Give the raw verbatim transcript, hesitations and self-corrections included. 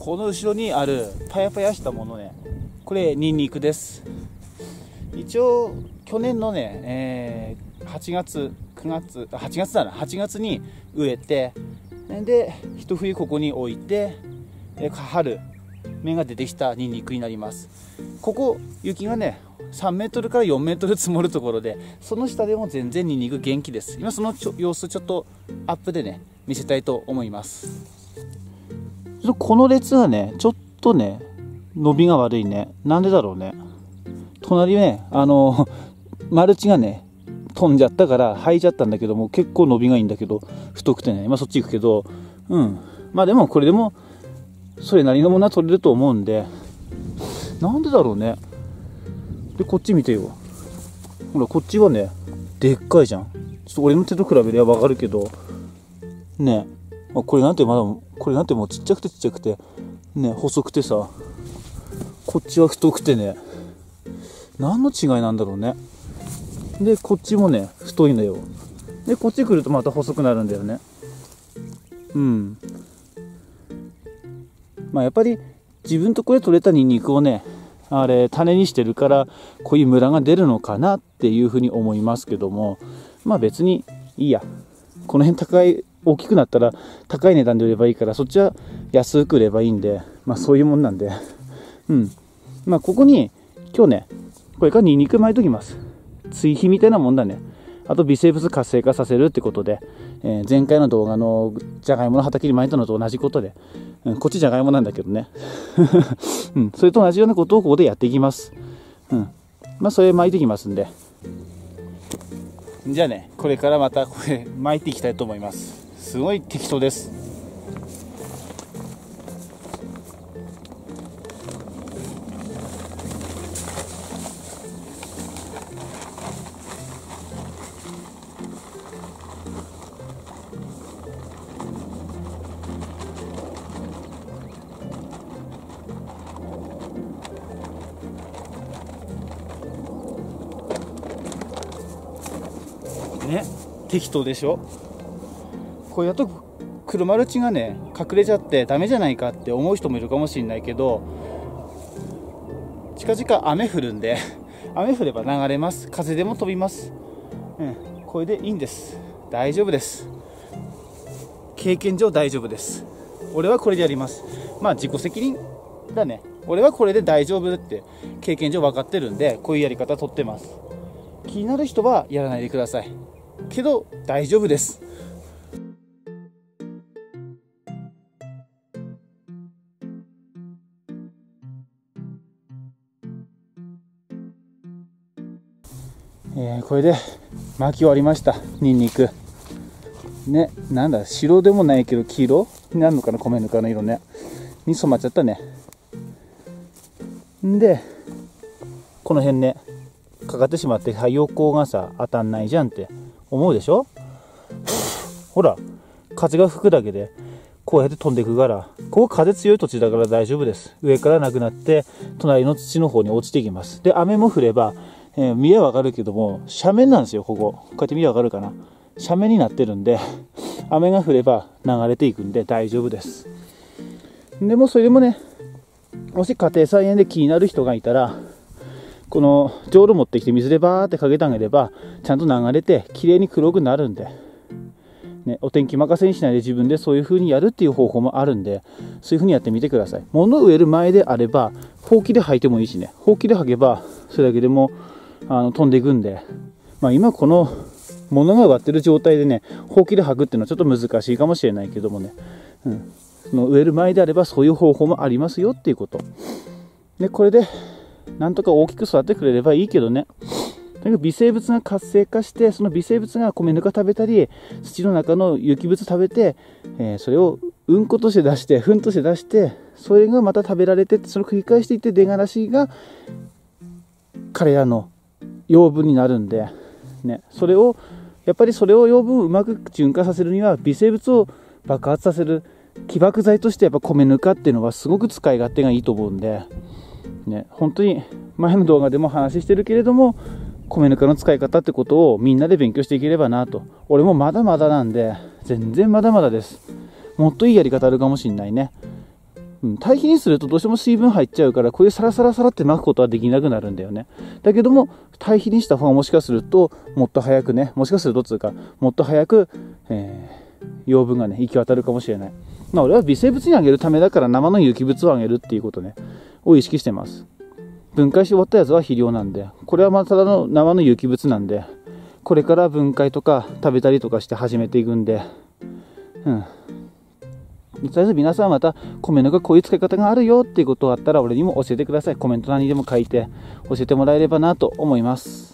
この後ろにあるパヤパヤしたものね、これニンニクです。一応去年のね、えー、はちがつくがつはちがつだなはちがつに植えて、で一冬ここに置いて、春芽が出てきたニンニクになります。ここ雪がねさんメートルからよんメートル積もるところで、その下でも全然ニンニク元気です。今そのちょ様子ちょっとアップでね見せたいと思います。この列がねちょっとね伸びが悪いね。なんでだろうね。隣ねあのマルチがね飛んじゃったから生えちゃったんだけども、結構伸びがいいんだけど太くてね、今そっち行くけど、うんまあでもこれでもそれなりのものは取れると思うんで、なんでだろうね。でこっち見てよ、ほらこっちはねでっかいじゃん。ちょっと俺の手と比べればわかるけどね、これなんてまだこれなんてもうちっちゃくてちっちゃくてね細くてさ、こっちは太くてね、何の違いなんだろうね。でこっちもね太いのよ。でこっち来るとまた細くなるんだよね。うんまあやっぱり自分とこで取れたニンニクをねあれ種にしてるからこういうムラが出るのかなっていうふうに思いますけども、まあ別にいいや。この辺高い大きくなったら高い値段で売ればいいから、そっちは安く売ればいいんで、まあそういうもんなんで、うんまあここに今日ねこれからニンニク巻いときます。追肥みたいなもんだね。あと微生物活性化させるってことで、えー、前回の動画のじゃがいもの畑に巻いたのと同じことで、うん、こっちじゃがいもなんだけどね、うん、それと同じようなことをここでやっていきます。うんまあそれ巻いていきますんで、じゃあねこれからまたこれ巻いていきたいと思います。すごい適当です。ね、適当でしょ。これだと黒マルチがね隠れちゃってダメじゃないかって思う人もいるかもしれないけど、近々雨降るんで雨降れば流れます。風でも飛びます。うん、これでいいんです。大丈夫です。経験上大丈夫です。俺はこれでやります。まあ自己責任だね。俺はこれで大丈夫って経験上分かってるんで、こういうやり方取ってます。気になる人はやらないでくださいけど大丈夫です。えー、これで巻き終わりました。ニンニクね、なんだ白でもないけど黄色になるのかな、米ぬかの色ねに染まっちゃったね。んでこの辺ねかかってしまって太陽光がさ当たんないじゃんって思うでしょ。ほら風が吹くだけでこうやって飛んでいくから、ここ風強い土地だから大丈夫です。上からなくなって隣の土の方に落ちていきます。で雨も降れば、えー、見ればわかるけども斜面なんですよ。こここうやって見ればわかるかな、斜面になってるんで雨が降れば流れていくんで大丈夫です。でもそれでもね、もし家庭菜園で気になる人がいたら、このじょうろ持ってきて水でバーってかけてあげればちゃんと流れてきれいに黒くなるんで、ね、お天気任せにしないで自分でそういう風にやるっていう方法もあるんで、そういう風にやってみてください。物を植える前であればほうきで履いてもいいしね、ほうきで履けばそれだけでもあの飛んでいくんで、まあ、今この物が植わってる状態でねほうきで履くっていうのはちょっと難しいかもしれないけどもね、うん、その植える前であればそういう方法もありますよっていうことで、これでなんとか大きく育ってくれればいいけどね。とにかく微生物が活性化して、その微生物が米ぬか食べたり土の中の有機物食べて、えー、それをうんことして出して糞として出して、それがまた食べられて、それを繰り返していって出がらしが彼らの養分になるんで、ね、それをやっぱりそれを養分をうまく循環させるには微生物を爆発させる起爆剤としてやっぱ米ぬかっていうのはすごく使い勝手がいいと思うんで、ね、本当に前の動画でも話してるけれども米ぬかの使い方ってことをみんなで勉強していければなと。俺もまだまだなんで全然まだまだです。もっといいやり方あるかもしんないね。 うん、堆肥にするとどうしても水分入っちゃうから、こういうサラサラサラって巻くことはできなくなるんだよね。だけども、堆肥にした方がもしかすると、もっと早くね、もしかするとつうか、もっと早く、えー、養分がね、行き渡るかもしれない。まあ俺は微生物にあげるためだから生の有機物をあげるっていうことね、を意識してます。分解し終わったやつは肥料なんで、これはまあただの生の有機物なんで、これから分解とか食べたりとかして始めていくんで、うん。とりあえず皆さんまた米ぬかこういう使い方があるよっていうことがあったら俺にも教えてください。コメント欄にでも書いて教えてもらえればなと思います。